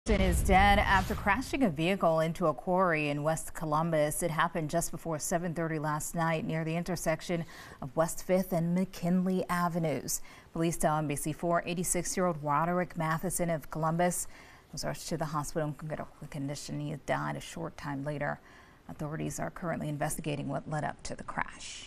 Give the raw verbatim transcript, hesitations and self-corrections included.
Is dead after crashing a vehicle into a quarry in West Columbus. It happened just before seven thirty last night near the intersection of West fifth and McKinley Avenues. Police tell N B C four eighty-six-year-old Roderick Matheson of Columbus was rushed to the hospital in critical condition. He died a short time later. Authorities are currently investigating what led up to the crash.